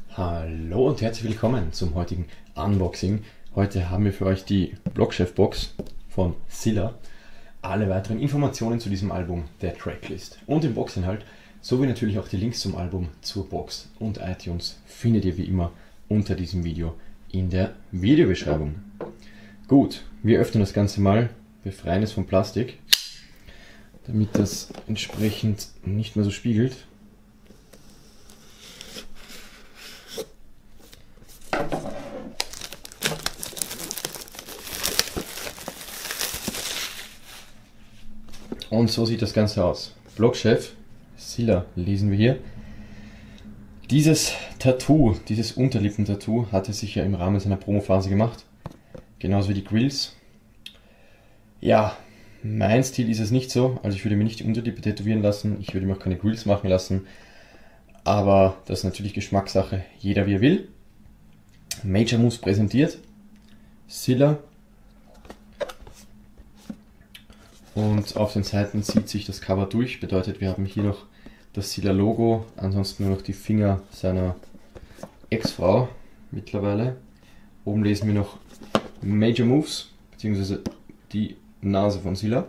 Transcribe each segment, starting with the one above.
Hallo und herzlich willkommen zum heutigen Unboxing. Heute haben wir für euch die Blockchef Box von Scylla. Alle weiteren Informationen zu diesem Album, der Tracklist und dem Boxinhalt, sowie natürlich auch die Links zum Album, zur Box und iTunes findet ihr wie immer unter diesem Video in der Videobeschreibung. Gut, wir öffnen das Ganze mal, befreien es vom Plastik, damit das entsprechend nicht mehr so spiegelt. Und so sieht das Ganze aus. Blockchef, Scylla lesen wir hier. Dieses Tattoo, dieses Unterlippentattoo hat er sich ja im Rahmen seiner Promophase gemacht. Genauso wie die Grills. Ja, mein Stil ist es nicht so. Also ich würde mir nicht die Unterlippe tätowieren lassen. Ich würde mir auch keine Grills machen lassen. Aber das ist natürlich Geschmackssache. Jeder wie er will. Major Moves präsentiert. Scylla. Und auf den Seiten zieht sich das Cover durch, bedeutet wir haben hier noch das Scylla Logo, ansonsten nur noch die Finger seiner Ex-Frau mittlerweile. Oben lesen wir noch Major Moves, beziehungsweise die Nase von Scylla.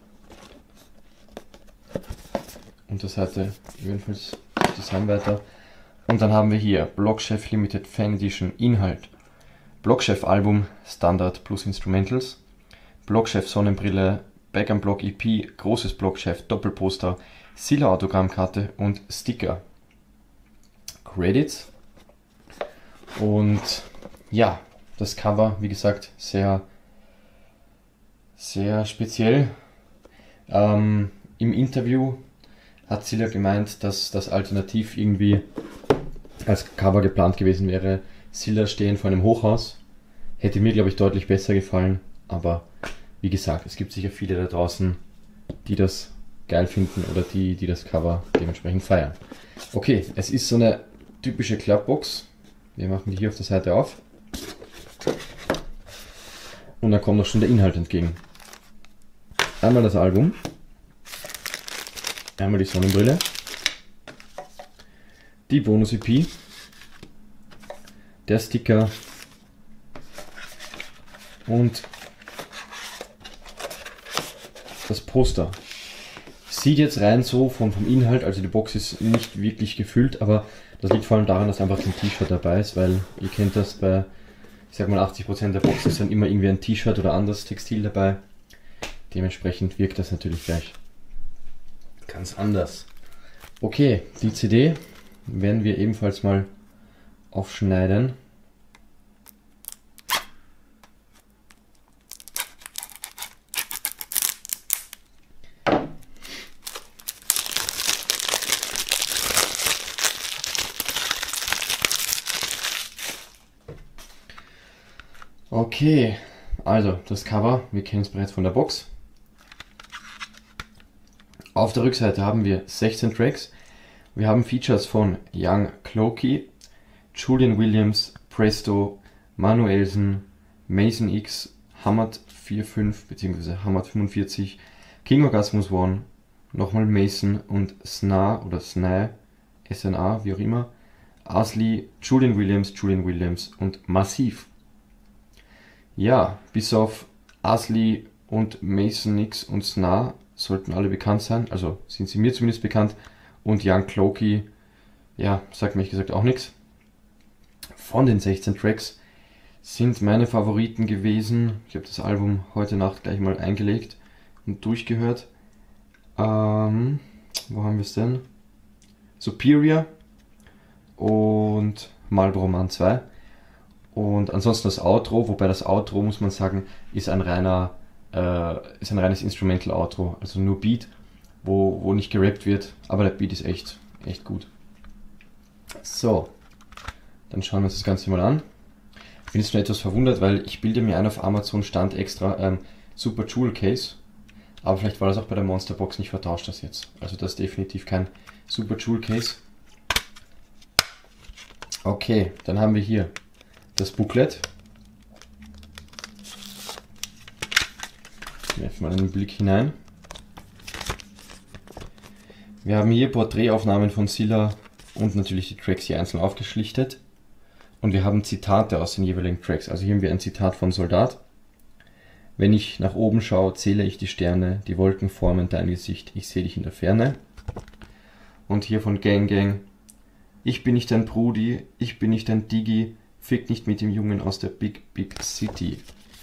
Und der Seite ebenfalls das Design weiter. Und dann haben wir hier Blockchef Limited Fan Edition Inhalt. Blockchef Album Standard plus Instrumentals. Blockchef Sonnenbrille Back and Block EP, großes Blockchef, Doppelposter, Scylla Autogrammkarte und Sticker. Credits. Und ja, das Cover, wie gesagt, sehr speziell. Im Interview hat Scylla gemeint, dass das alternativ irgendwie als Cover geplant gewesen wäre. Scylla stehen vor einem Hochhaus. Hätte mir, glaube ich, deutlich besser gefallen, aber wie gesagt, es gibt sicher viele da draußen, die das geil finden oder die das Cover dementsprechend feiern. Okay, es ist so eine typische Klappbox. Wir machen die hier auf der Seite auf. Und dann kommt noch schon der Inhalt entgegen. Einmal das Album. Einmal die Sonnenbrille. Die Bonus-EP. Der Sticker. Und das Poster. Sieht jetzt rein so vom Inhalt, also die Box ist nicht wirklich gefüllt, aber das liegt vor allem daran, dass einfach kein T-Shirt dabei ist, weil ihr kennt das bei, ich sag mal 80% der Boxen ist dann immer irgendwie ein T-Shirt oder anderes Textil dabei. Dementsprechend wirkt das natürlich gleich ganz anders. Okay, die CD werden wir ebenfalls mal aufschneiden. Okay, also das Cover, wir kennen es bereits von der Box. Auf der Rückseite haben wir 16 Tracks. Wir haben Features von Young Cloaky, Julian Williams, Presto, Manuelsen, Mason X, Hammad 45 bzw. Hammad 45, King Orgasmus One, nochmal Mason und Sna oder Sna, SNA, wie auch immer, Asli, Julian Williams und Massiv. Ja, bis auf Asli und Mason X und Sna sollten alle bekannt sein, also sind sie mir zumindest bekannt. Und Young Cloaky, ja, sagt mir ehrlich gesagt auch nichts. Von den 16 Tracks sind meine Favoriten gewesen. Ich habe das Album heute Nacht gleich mal eingelegt und durchgehört. Wo haben wir es denn? Superior und Marlboro Man 2. Und ansonsten das Outro, wobei das Outro, muss man sagen, ist ein reines Instrumental-Outro, also nur Beat, wo nicht gerappt wird, aber der Beat ist echt gut. So, dann schauen wir uns das Ganze mal an. Ich bin jetzt schon etwas verwundert, weil ich bilde mir ein, auf Amazon stand extra ein Super Jewel Case, aber vielleicht war das auch bei der Monster Box nicht vertauscht das jetzt. Also das ist definitiv kein Super Jewel Case. Okay, dann haben wir hier das Booklet. Ich werfe mal einen Blick hinein. Wir haben hier Porträtaufnahmen von Scylla und natürlich die Tracks hier einzeln aufgeschlichtet. Und wir haben Zitate aus den jeweiligen Tracks. Also hier haben wir ein Zitat von Soldat. Wenn ich nach oben schaue, zähle ich die Sterne, die Wolken formen dein Gesicht, ich sehe dich in der Ferne. Und hier von Gang Gang. Ich bin nicht dein Brudi, ich bin nicht dein Digi, fick nicht mit dem Jungen aus der Big Big City.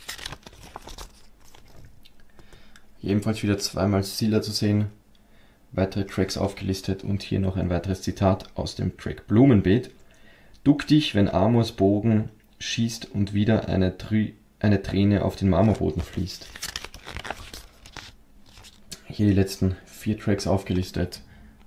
Ebenfalls wieder zweimal Silla zu sehen, weitere Tracks aufgelistet und hier noch ein weiteres Zitat aus dem Track Blumenbeet. Duck dich, wenn Amors Bogen schießt und wieder eine Träne auf den Marmorboden fließt. Hier die letzten 4 Tracks aufgelistet.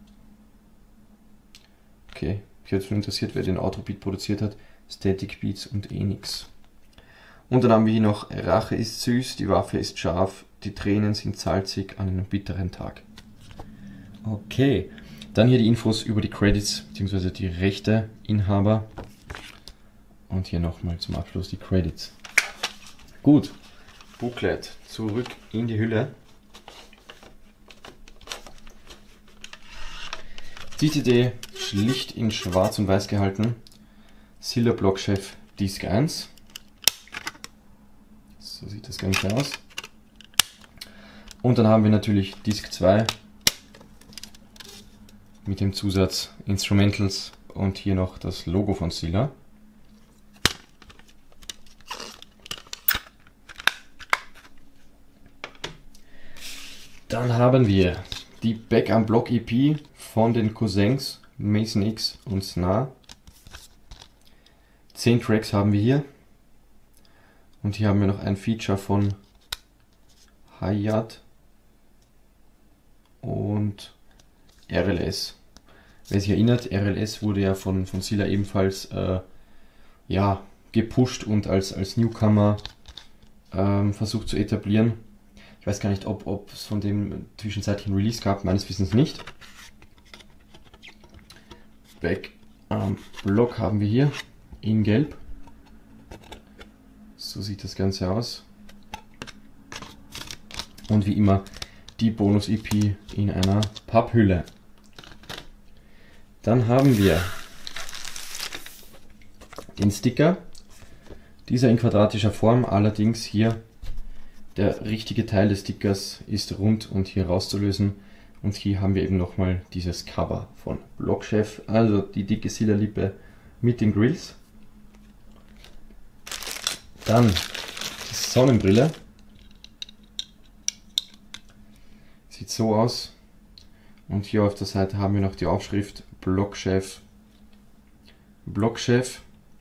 Okay, mich hat schon interessiert, wer den Outro-Beat produziert hat. Static Beats und Enix. Und dann haben wir hier noch Rache ist süß, die Waffe ist scharf, die Tränen sind salzig an einem bitteren Tag. Okay, dann hier die Infos über die Credits bzw. die Rechteinhaber. Und hier nochmal zum Abschluss die Credits. Gut, Booklet zurück in die Hülle. Die CD schlicht in schwarz und weiß gehalten. Silla Blockchef Disc 1. So sieht das Ganze aus. Und dann haben wir natürlich Disc 2 mit dem Zusatz Instrumentals und hier noch das Logo von Silla. Dann haben wir die Back am Block EP von den Cousins Mason X und Snar. 10 Tracks haben wir hier. Und hier haben wir noch ein Feature von Hayat und RLS. Wer sich erinnert, RLS wurde ja von Silla ebenfalls ja, gepusht und als Newcomer versucht zu etablieren. Ich weiß gar nicht, ob es von dem zwischenzeitlichen Release gab, meines Wissens nicht. Back am Block haben wir hier in Gelb. So sieht das Ganze aus. Und wie immer die Bonus-EP in einer Papphülle. Dann haben wir den Sticker. Dieser in quadratischer Form, allerdings hier der richtige Teil des Stickers ist rund und hier rauszulösen. Und hier haben wir eben nochmal dieses Cover von Blockchef, also die dicke Silla-Lippe mit den Grills. Dann die Sonnenbrille. Sieht so aus. Und hier auf der Seite haben wir noch die Aufschrift Blockchef. Blockchef.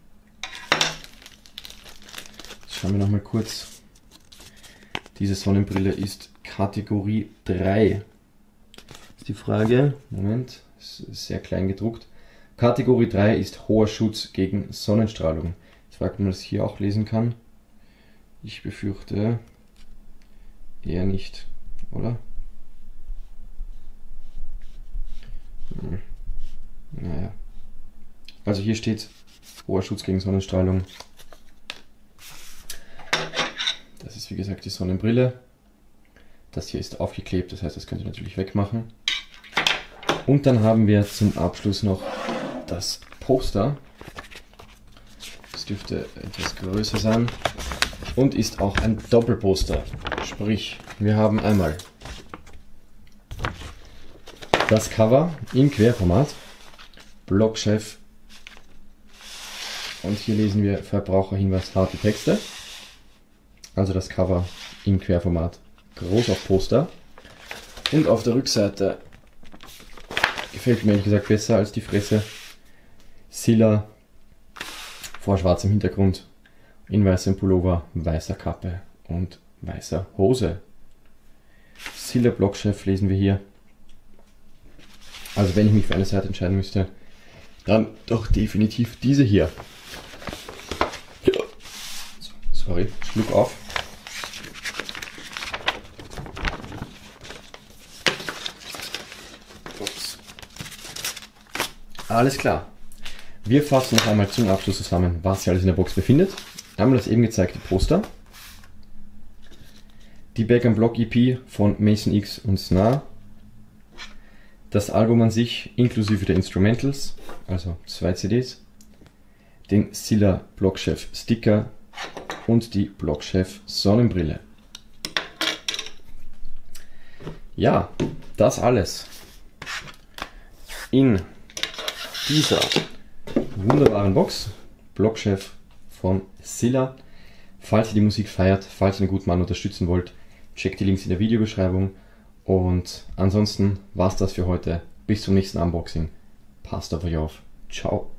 Schauen wir nochmal kurz. Diese Sonnenbrille ist Kategorie 3. Ist die Frage, Moment, ist sehr klein gedruckt. Kategorie 3 ist hoher Schutz gegen Sonnenstrahlung. Ich frage, ob man das hier auch lesen kann. Ich befürchte eher nicht, oder? Naja. Also hier steht hoher Schutz gegen Sonnenstrahlung. Das ist wie gesagt die Sonnenbrille. Das hier ist aufgeklebt, das heißt, das könnt ihr natürlich wegmachen. Und dann haben wir zum Abschluss noch das Poster. Das dürfte etwas größer sein und ist auch ein Doppelposter. Sprich, wir haben einmal das Cover in Querformat, Blockchef, und hier lesen wir Verbraucherhinweis, harte Texte. Also das Cover in Querformat, groß auf Poster. Und auf der Rückseite gefällt mir ehrlich gesagt besser als die Fresse. Silla vor schwarzem Hintergrund, in weißem Pullover, weißer Kappe und weißer Hose. Silla Blockchef lesen wir hier. Also wenn ich mich für eine Seite entscheiden müsste, dann doch definitiv diese hier. Sorry, Schluck auf. Ups. Alles klar. Wir fassen noch einmal zum Abschluss zusammen, was sich alles in der Box befindet. Einmal das eben gezeigte Poster. Die Back am Block EP von Mason X und Snar. Das Album an sich inklusive der Instrumentals, also 2 CDs. den Silla Blockchef Sticker und die Blockchef Sonnenbrille. Ja, das alles in dieser wunderbaren Box, Blockchef von Silla. Falls ihr die Musik feiert, falls ihr einen guten Mann unterstützen wollt, checkt die Links in der Videobeschreibung. Und ansonsten war's das für heute. Bis zum nächsten Unboxing. Passt auf euch auf. Ciao.